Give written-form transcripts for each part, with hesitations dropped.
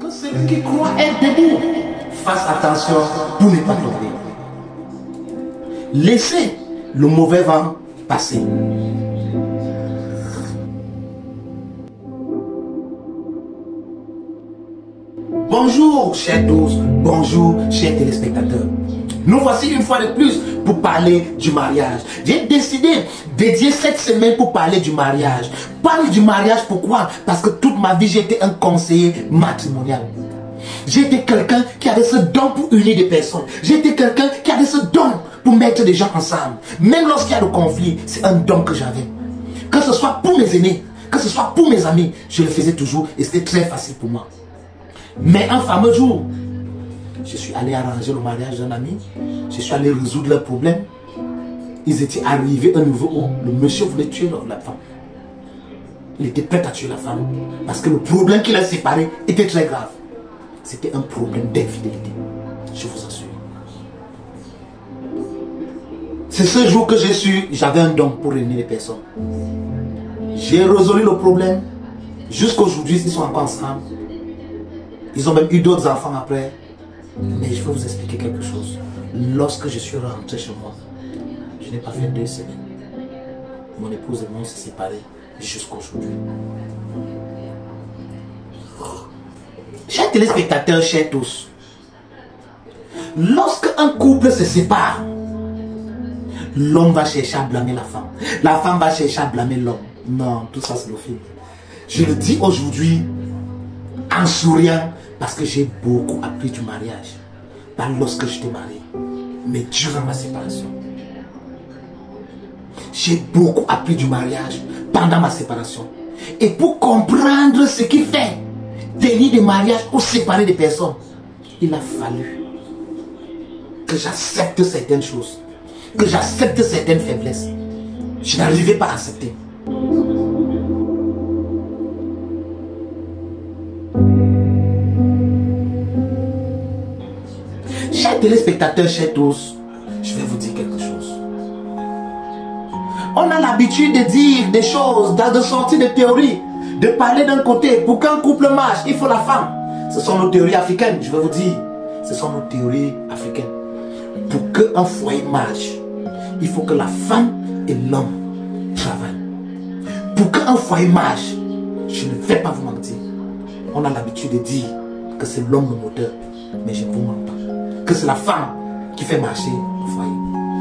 Celui qui croit être debout, fasse attention pour ne pas tomber. Laissez le mauvais vent passer. Bonjour chers tous, bonjour chers téléspectateurs. Nous voici une fois de plus pour parler du mariage. J'ai décidé de dédier cette semaine pour parler du mariage. Parler du mariage, pourquoi? Parce que toute ma vie j'ai été un conseiller matrimonial. J'ai été quelqu'un qui avait ce don pour unir des personnes. J'ai été quelqu'un qui avait ce don pour mettre des gens ensemble. Même lorsqu'il y a le conflit, c'est un don que j'avais. Que ce soit pour mes aînés, que ce soit pour mes amis, je le faisais toujours et c'était très facile pour moi. Mais un fameux jour, je suis allé arranger le mariage d'un ami. Je suis allé résoudre leurs problèmes. Ils étaient arrivés à un niveau où le monsieur voulait tuer la femme. Il était prêt à tuer la femme. Parce que le problème qui l'a séparé était très grave. C'était un problème d'infidélité. Je vous assure. C'est ce jour que j'ai su, j'avais un don pour réunir les personnes. J'ai résolu le problème. Jusqu'à aujourd'hui, ils sont encore ensemble. Ils ont même eu d'autres enfants après. Mais je vais vous expliquer quelque chose. Lorsque je suis rentré chez moi, je n'ai pas fait 2 semaines. Mon épouse et moi s'est séparés jusqu'à aujourd'hui. Chers téléspectateurs, chers tous, lorsque un couple se sépare, l'homme va chercher à blâmer la femme. La femme va chercher à blâmer l'homme. Non, tout ça c'est le film. Je le dis aujourd'hui en souriant parce que j'ai beaucoup appris du mariage. Pas lorsque je t'ai marié, mais durant ma séparation. J'ai beaucoup appris du mariage pendant ma séparation. Et pour comprendre ce qui fait tenir des mariages ou séparer des personnes, il a fallu que j'accepte certaines choses, que j'accepte certaines faiblesses. Je n'arrivais pas à accepter. Chers téléspectateurs, chers tous, je vais vous dire quelque chose. On a l'habitude de dire des choses, de sortir des théories, de parler d'un côté. Pour qu'un couple marche, il faut la femme. Ce sont nos théories africaines, je vais vous dire. Ce sont nos théories africaines. Pour qu'un foyer marche, il faut que la femme et l'homme travaillent. Pour qu'un foyer marche, je ne vais pas vous mentir. On a l'habitude de dire que c'est l'homme le moteur, mais je ne vous mens pas. Que c'est la femme qui fait marcher le foyer.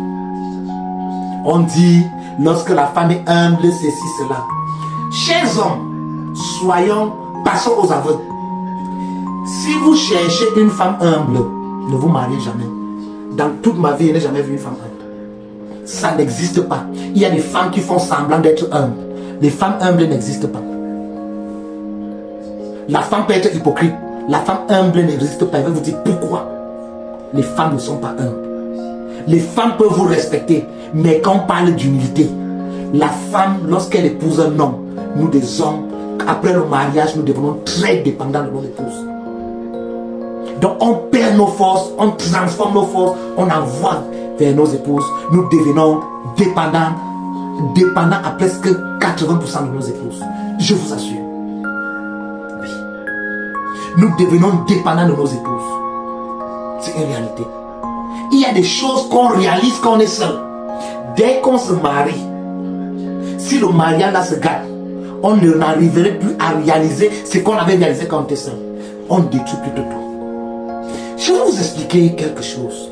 On dit, lorsque la femme est humble, ceci, cela. Chers hommes, passons aux aveux. Si vous cherchez une femme humble, ne vous mariez jamais. Dans toute ma vie, je n'ai jamais vu une femme humble. Ça n'existe pas. Il y a des femmes qui font semblant d'être humbles. Les femmes humbles n'existent pas. La femme peut être hypocrite. La femme humble n'existe pas. Je vais vous dire pourquoi. Les femmes ne sont pas humbles. Les femmes peuvent vous respecter, mais quand on parle d'humilité, la femme, lorsqu'elle épouse un homme, nous des hommes, après le mariage, nous devenons très dépendants de nos épouses. Donc on perd nos forces, on transforme nos forces, on envoie vers nos épouses. Nous devenons dépendants à presque 80% de nos épouses. Je vous assure. Oui. Nous devenons dépendants de nos épouses. C'est une réalité. Il y a des choses qu'on réalise quand on est seul. Dès qu'on se marie, si le mariage là se gâte, on n'arriverait plus à réaliser ce qu'on avait réalisé quand on était seul. On détruit plutôt tout. Je vais vous expliquer quelque chose.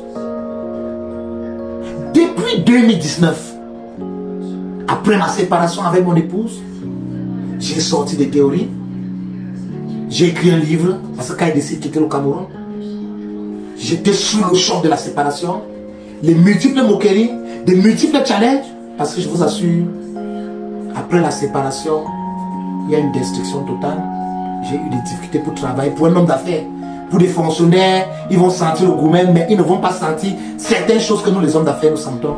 Depuis 2019, après ma séparation avec mon épouse, j'ai sorti des théories. J'ai écrit un livre, parce que quand il décide de quitter le Cameroun, j'étais sous le choc de la séparation, les multiples moqueries, des multiples challenges, parce que je vous assure, après la séparation, il y a une destruction totale. J'ai eu des difficultés pour travailler, pour un homme d'affaires, pour des fonctionnaires, ils vont sentir le goût même, mais ils ne vont pas sentir certaines choses que nous les hommes d'affaires nous sentons.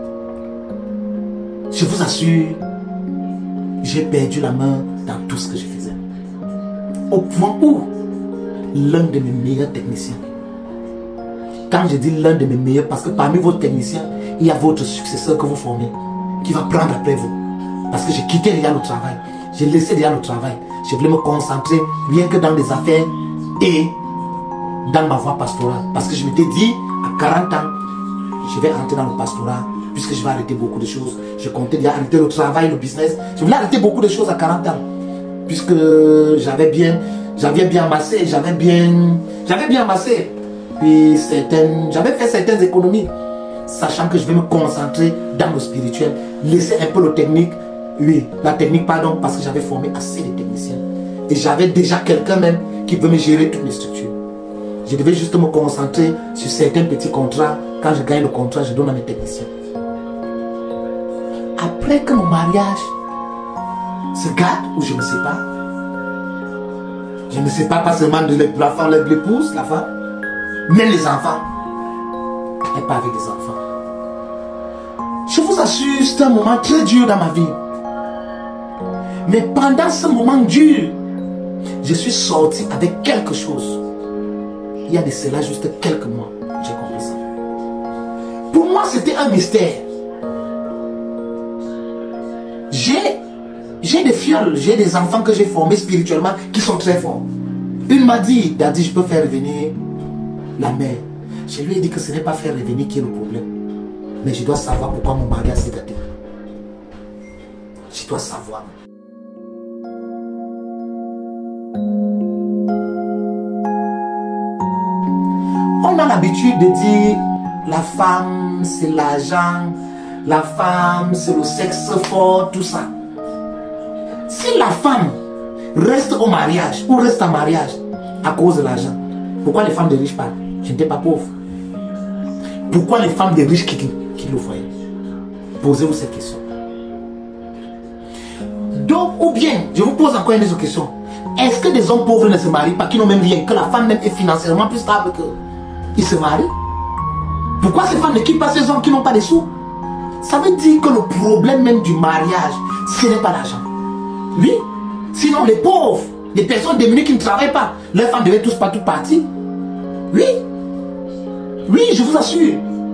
Je vous assure, j'ai perdu la main dans tout ce que je faisais. Au point où l'un de mes meilleurs techniciens, quand je dis l'un de mes meilleurs, parce que parmi vos techniciens, il y a votre successeur que vous formez, qui va prendre après vous. Parce que j'ai quitté déjà le travail. J'ai laissé déjà le travail. Je voulais me concentrer rien que dans des affaires et dans ma voie pastorale. Parce que je m'étais dit, à 40 ans, je vais entrer dans le pastorat, puisque je vais arrêter beaucoup de choses. Je comptais déjà arrêter le travail, le business. Je voulais arrêter beaucoup de choses à 40 ans. Puisque j'avais bien amassé, j'avais bien amassé. Puis j'avais fait certaines économies, sachant que je vais me concentrer dans le spirituel, laisser un peu le technique, la technique pardon, parce que j'avais formé assez de techniciens. Et j'avais déjà quelqu'un même qui veut me gérer toutes les structures. Je devais juste me concentrer sur certains petits contrats. Quand je gagne le contrat, je donne à mes techniciens. Après que mon mariage se gâte ou je ne sais pas, je ne sais pas seulement de la femme, l'épouse, la femme, mais les enfants, et pas avec des enfants. Je vous assure, c'est un moment très dur dans ma vie. Mais pendant ce moment dur, je suis sorti avec quelque chose. Il y a de cela juste quelques mois, j'ai compris ça. Pour moi, c'était un mystère. J'ai des fioles, j'ai des enfants que j'ai formés spirituellement qui sont très forts. Une m'a dit, Daddy, je peux faire revenir la mère. Je lui ai dit que ce n'est pas faire revenir qui est le problème. Mais je dois savoir pourquoi mon mariage s'est gâté. Je dois savoir. On a l'habitude de dire la femme c'est l'argent, la femme c'est le sexe fort, tout ça. Si la femme reste au mariage ou reste en mariage à cause de l'argent, pourquoi les femmes de riches parlent? Je n'étais pas pauvre. Pourquoi les femmes de riches quittent le foyer? Posez-vous cette question. Donc, ou bien, je vous pose encore une autre question. Est-ce que des hommes pauvres ne se marient pas, qui n'ont même rien, que la femme même est financièrement plus stable qu'ils se marient? Pourquoi ces femmes ne quittent pas ces hommes qui n'ont pas de sous? Ça veut dire que le problème même du mariage, ce n'est pas l'argent. Oui. Sinon, les pauvres, les personnes démunies qui ne travaillent pas, leurs femmes devaient tous pas toutes partir. Oui. Oui, je vous assure.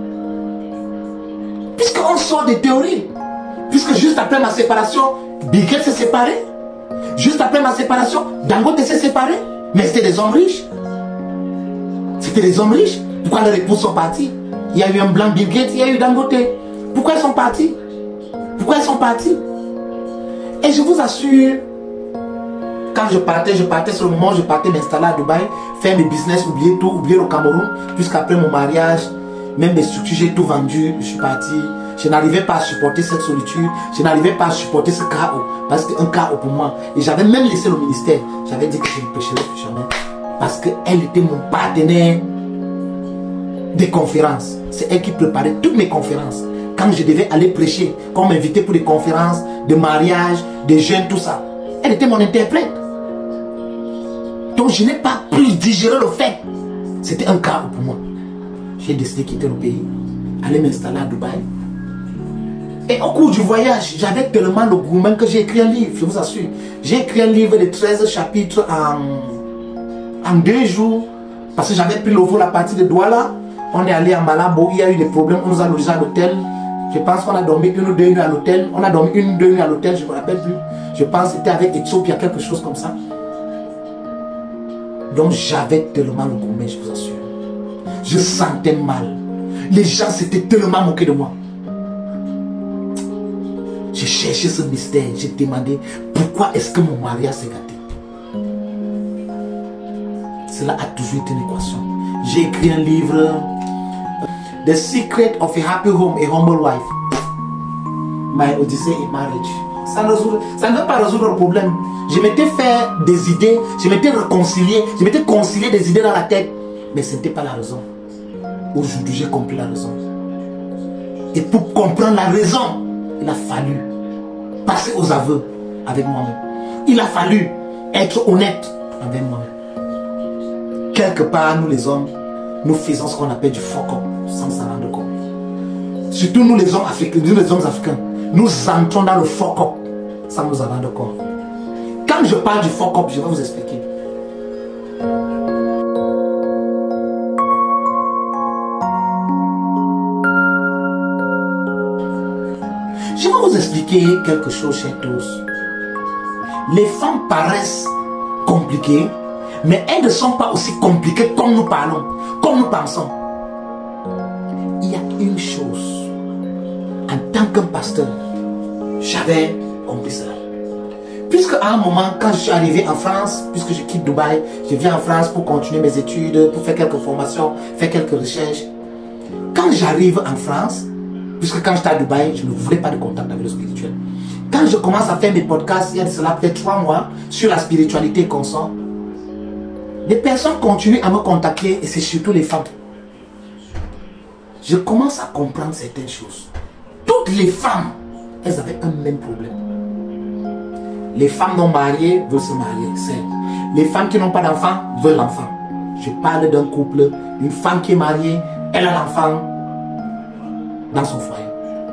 Puisqu'on sort des théories. Puisque juste après ma séparation, Bill Gates s'est séparé. Juste après ma séparation, Dangote s'est séparé. Mais c'était des hommes riches. C'était des hommes riches. Pourquoi leurs épouses sont partis? Il y a eu un blanc Bill Gates, il y a eu Dangote. Pourquoi ils sont partis? Pourquoi ils sont partis? Et je vous assure, quand je partais sur le moment où je partais m'installer à Dubaï, faire mes business, oublier tout, oublier le Cameroun, jusqu'après mon mariage, même mes structures, j'ai tout vendu, je suis parti. Je n'arrivais pas à supporter cette solitude, je n'arrivais pas à supporter ce chaos, parce que c'était un chaos pour moi. Et j'avais même laissé le ministère, j'avais dit que je ne pécherais plus jamais, parce qu'elle était mon partenaire des conférences. C'est elle qui préparait toutes mes conférences. Quand je devais aller prêcher, quand on m'invitait pour des conférences, de mariage, de jeunes, tout ça, elle était mon interprète. Donc je n'ai pas pu digérer le fait. C'était un chaos pour moi. J'ai décidé de quitter le pays, aller m'installer à Dubaï. Et au cours du voyage, j'avais tellement le goût même que j'ai écrit un livre, je vous assure. J'ai écrit un livre de 13 chapitres en 2 jours. Parce que j'avais pris le vol à partir de Douala. On est allé à Malabo, il y a eu des problèmes, on nous a logés à l'hôtel. Je pense qu'on a dormi 1 ou 2 nuits à l'hôtel. On a dormi 1 ou 2 nuits à l'hôtel, je ne me rappelle plus. Je pense que c'était avec Ethiopia, quelque chose comme ça. Donc j'avais tellement le gourmet, je vous assure. Je sentais mal. Les gens s'étaient tellement moqués de moi. J'ai cherché ce mystère, j'ai demandé pourquoi est-ce que mon mariage s'est gâté. Cela a toujours été une équation. J'ai écrit un livre, The Secret of a Happy Home, a Humble Wife. My Odyssey in Marriage. Ça ne veut pas résoudre le problème. Je m'étais fait des idées, je m'étais réconcilié, je m'étais concilié des idées dans la tête. Mais ce n'était pas la raison. Aujourd'hui, j'ai compris la raison. Et pour comprendre la raison, il a fallu passer aux aveux avec moi-même. Il a fallu être honnête avec moi-même. Quelque part, nous les hommes, nous faisons ce qu'on appelle du fuck-up sans s'en rendre compte. Surtout nous les hommes africains, nous entrons dans le fuck-up sans nous en rendre compte. Quand je parle du fuck-up, je vais vous expliquer. Je vais vous expliquer quelque chose, chers tous. Les femmes paraissent compliquées, Mais elles ne sont pas aussi compliquées comme nous parlons, comme nous pensons. Il y a une chose, en tant qu'un pasteur, j'avais compris cela. Puisque à un moment, quand je suis arrivé en France, puisque je quitte Dubaï, je viens en France pour continuer mes études, pour faire quelques formations, faire quelques recherches. Quand j'arrive en France, puisque quand j'étais à Dubaï, je ne voulais pas de contact avec le spirituel. Quand je commence à faire mes podcasts, il y a de cela peut-être 3 mois, sur la spiritualité consciente, des personnes continuent à me contacter et c'est surtout les femmes. Je commence à comprendre certaines choses. Toutes les femmes, elles avaient un même problème. Les femmes non mariées veulent se marier, certes. Les femmes qui n'ont pas d'enfants veulent l'enfant. Je parle d'un couple, une femme qui est mariée, elle a l'enfant dans son foyer.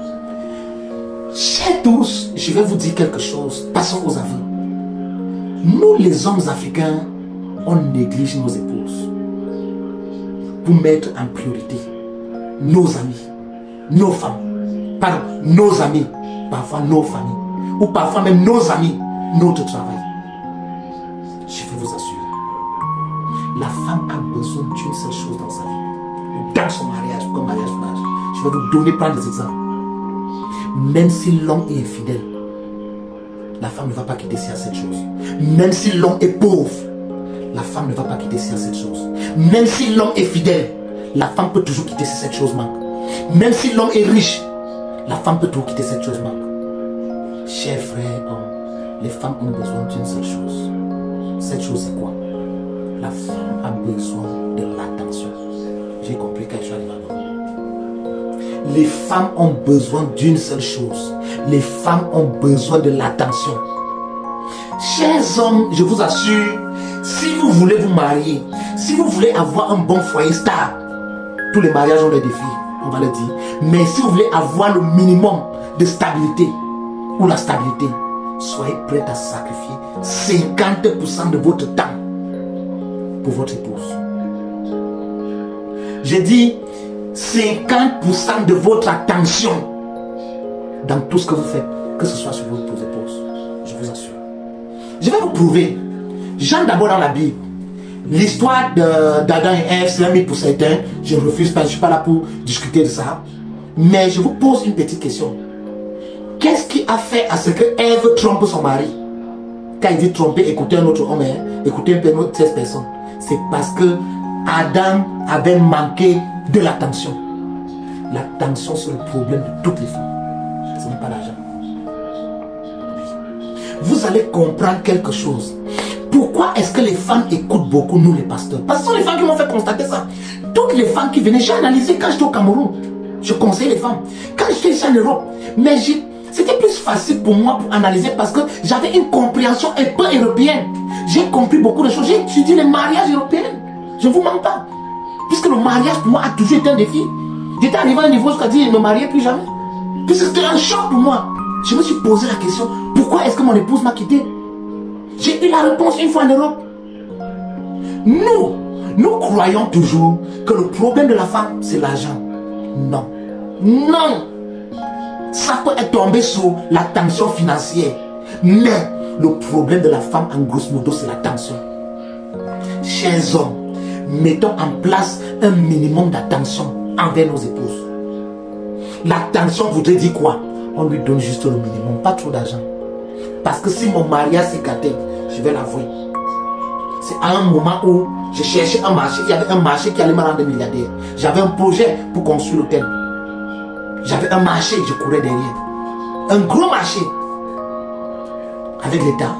Chers tous, je vais vous dire quelque chose. Passons aux aveux. Nous, les hommes africains, on néglige nos épouses pour mettre en priorité nos amis, nos femmes, pardon, nos amis, parfois nos familles, ou parfois même nos amis, notre travail. Je vais vous assurer, la femme a besoin d'une seule chose dans sa vie, dans son mariage, comme mariage. Je vais vous donner plein d'exemples. Même si l'homme est infidèle, la femme ne va pas quitter cette chose. Même si l'homme est pauvre, la femme ne va pas quitter cette chose. Même si l'homme est fidèle, la femme peut toujours quitter si cette chose manque. Même si l'homme est riche, la femme peut toujours quitter cette chose manque. Chers frères, les femmes ont besoin d'une seule chose. Cette chose c'est quoi? La femme a besoin de l'attention. J'ai compris quand je suis arrivé à Londres. Les femmes ont besoin d'une seule chose. Les femmes ont besoin de l'attention. Chers hommes, je vous assure, si vous voulez vous marier, si vous voulez avoir un bon foyer stable, tous les mariages ont des défis, on va le dire. Mais si vous voulez avoir le minimum de stabilité ou la stabilité, soyez prêts à sacrifier 50% de votre temps pour votre épouse. J'ai dit 50% de votre attention dans tout ce que vous faites, que ce soit sur votre épouse. Je vous assure. Je vais vous prouver. J'entre d'abord dans la Bible. L'histoire d'Adam et Ève, c'est un mythe pour certains. Je ne refuse pas, je ne suis pas là pour discuter de ça. Mais je vous pose une petite question. Qu'est-ce qui a fait à ce que Ève trompe son mari? Quand il dit tromper, écouter un autre homme, écouter une autre personne. C'est parce que Adam avait manqué de l'attention. L'attention, c'est le problème de toutes les femmes. Ce n'est pas l'argent. Vous allez comprendre quelque chose. Pourquoi est-ce que les femmes écoutent beaucoup nous les pasteurs? Parce que ce sont les femmes qui m'ont fait constater ça. Toutes les femmes qui venaient, j'ai analysé quand j'étais au Cameroun. Je conseille les femmes. Quand j'étais ici en Europe, mais c'était plus facile pour moi pour analyser parce que j'avais une compréhension un peu européenne. J'ai compris beaucoup de choses. J'ai étudié les mariages européens. Je ne vous mens pas. Puisque le mariage pour moi a toujours été un défi. J'étais arrivé à un niveau jusqu'à dire ne me marier plus jamais. Puisque c'était un choc pour moi. Je me suis posé la question, pourquoi est-ce que mon épouse m'a quitté? J'ai eu la réponse une fois en Europe. Nous croyons toujours que le problème de la femme, c'est l'argent. Non. Non. Ça peut être tombé sous la tension financière. Mais le problème de la femme, en grosso modo, c'est la tension. Chers hommes, mettons en place un minimum d'attention envers nos épouses. L'attention voudrait dire quoi? On lui donne juste le minimum, pas trop d'argent. Parce que si mon mariage s'est gâté, je vais l'avouer. C'est à un moment où je cherchais un marché, il y avait un marché qui allait me rendre milliardaire. J'avais un projet pour construire l'hôtel. J'avais un marché, je courais derrière. Un gros marché. Avec l'État.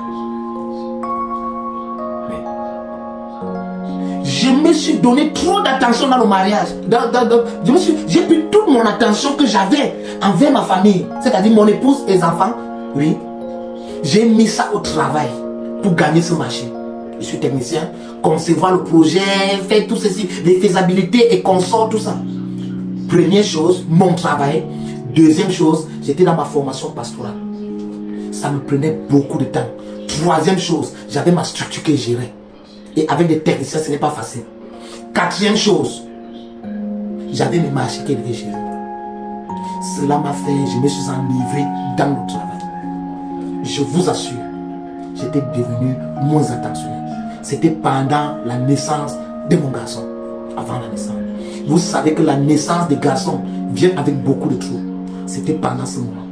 Je me suis donné trop d'attention dans le mariage. J'ai pris toute mon attention que j'avais envers ma famille. C'est-à-dire mon épouse et les enfants. Oui. J'ai mis ça au travail pour gagner ce marché. Je suis technicien. Concevoir le projet, faire tout ceci, les faisabilités et consorts, tout ça. Première chose, mon travail. Deuxième chose, j'étais dans ma formation pastorale. Ça me prenait beaucoup de temps. Troisième chose, j'avais ma structure que je gérais. Et avec des techniciens, ce n'est pas facile. Quatrième chose, j'avais mes marchés que je devais gérer. Cela m'a fait, je me suis enivré dans le travail. Je vous assure, j'étais devenu moins attentionnel. C'était pendant la naissance de mon garçon. Avant la naissance. Vous savez que la naissance des garçons vient avec beaucoup de troubles. C'était pendant ce moment.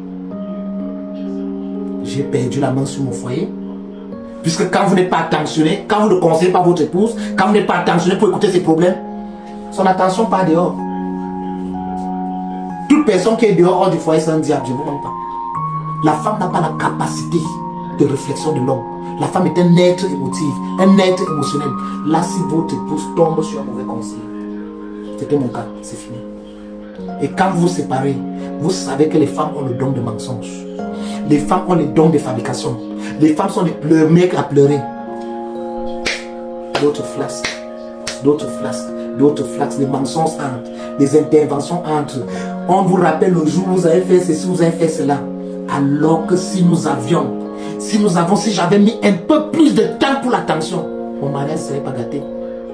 J'ai perdu la main sur mon foyer. Puisque quand vous n'êtes pas attentionné, quand vous ne conseillez pas votre épouse, quand vous n'êtes pas attentionné pour écouter ses problèmes, son attention part dehors. Toute personne qui est dehors hors du foyer, c'est un diable, je ne vous mens pas. La femme n'a pas la capacité de réflexion de l'homme. La femme est un être émotif, un être émotionnel. Là, si votre épouse tombe sur un mauvais conseil, c'était mon cas, c'est fini. Et quand vous vous séparez, vous savez que les femmes ont le don de mensonge. Les femmes ont le don de fabrication. Les femmes sont des mecs à pleurer. D'autres flasques, d'autres flasques, d'autres flasques. Les mensonges entrent, les interventions entrent. On vous rappelle le jour où vous avez fait ceci, vous avez fait cela. Alors que si j'avais mis un peu plus de temps pour l'attention, mon mariage ne serait pas gâté.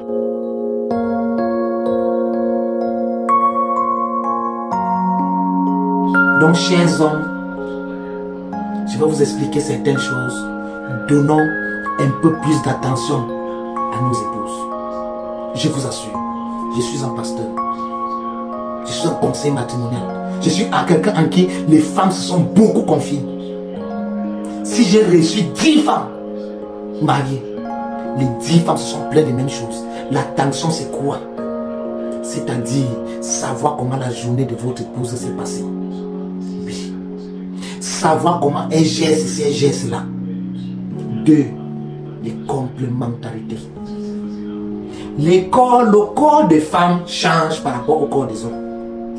Donc, chers hommes, je vais vous expliquer certaines choses. Donnons un peu plus d'attention à nos épouses. Je vous assure, je suis un pasteur. Je suis un conseiller matrimonial. Je suis quelqu'un en qui les femmes se sont beaucoup confiées. Si j'ai reçu 10 femmes mariées, les 10 femmes se sont plaintes des mêmes choses. L'attention, c'est quoi? C'est-à-dire savoir comment la journée de votre épouse s'est passée. Oui. Savoir comment elle gère ceci, elle gère cela. 2. Les complémentarités. Le corps des femmes change par rapport au corps des hommes.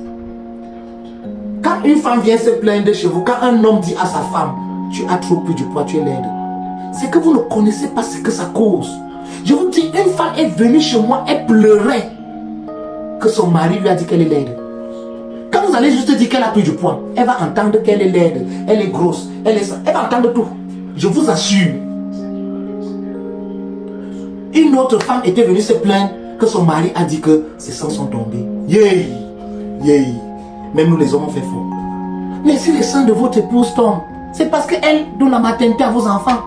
Quand une femme vient se plaindre chez vous, quand un homme dit à sa femme, tu as trop pris du poids, tu es laide, c'est que vous ne connaissez pas ce que ça cause. Je vous dis, une femme est venue chez moi, elle pleurait que son mari lui a dit qu'elle est laide. Quand vous allez juste dire qu'elle a pris du poids, elle va entendre qu'elle est laide, elle est grosse, elle va entendre tout. Je vous assure. Une autre femme était venue se plaindre que son mari a dit que ses seins sont tombés. Yeah, yeah. Même nous les hommes on fait fort. Mais si les seins de votre épouse tombent, c'est parce qu'elle donne la maternité à vos enfants.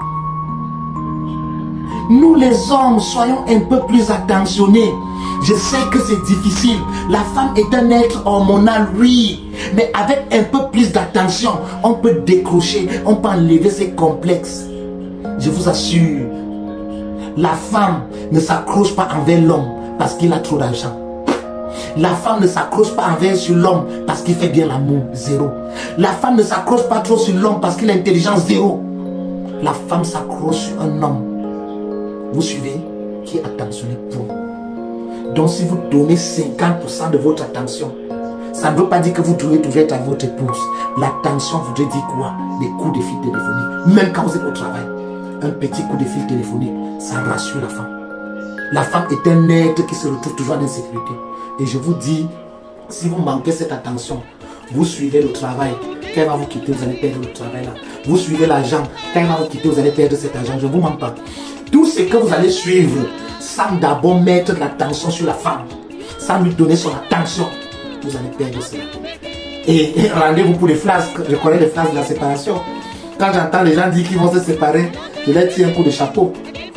Nous les hommes, soyons un peu plus attentionnés. Je sais que c'est difficile. La femme est un être hormonal, oui. Mais avec un peu plus d'attention, on peut décrocher, on peut enlever ses complexes. Je vous assure, la femme ne s'accroche pas envers l'homme parce qu'il a trop d'argent. La femme ne s'accroche pas envers sur l'homme parce qu'il fait bien l'amour, 0. La femme ne s'accroche pas trop sur l'homme parce qu'il a intelligence, 0. La femme s'accroche sur un homme, vous suivez, qui est attentionné pour. Donc si vous donnez 50% de votre attention, ça ne veut pas dire que vous devez toujours être avec votre épouse. L'attention voudrait dire quoi? Des coups de fil téléphoniques. Même quand vous êtes au travail, un petit coup de fil téléphonique, ça rassure la femme. La femme est un être qui se retrouve toujours en insécurité. Et je vous dis, si vous manquez cette attention, vous suivez le travail, quand elle va vous quitter, vous allez perdre le travail là. Vous suivez l'argent, quand elle va vous quitter, vous allez perdre cet argent. Je ne vous mens pas. Tout ce que vous allez suivre, sans d'abord mettre l'attention sur la femme, sans lui donner son attention, vous allez perdre cela. Et rendez-vous pour les flasques. Je connais les flasques de la séparation. Quand j'entends les gens dire qu'ils vont se séparer, je leur tire un coup de chapeau.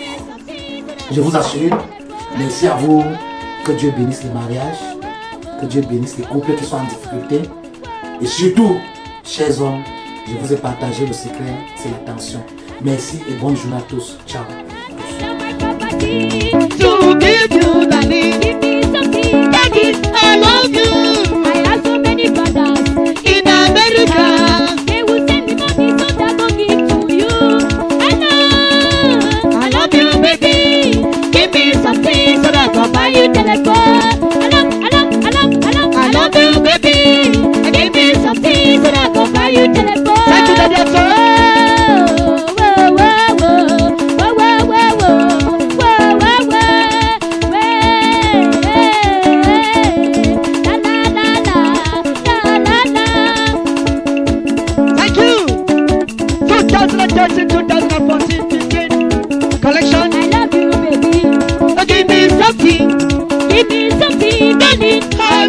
Je vous assure, merci à vous. Que Dieu bénisse les mariages, que Dieu bénisse les couples qui sont en difficulté. Et surtout, chers hommes, je vous ai partagé le secret, c'est l'attention. Merci et bonne journée à tous. Ciao.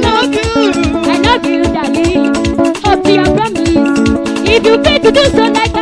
If you pay to do so like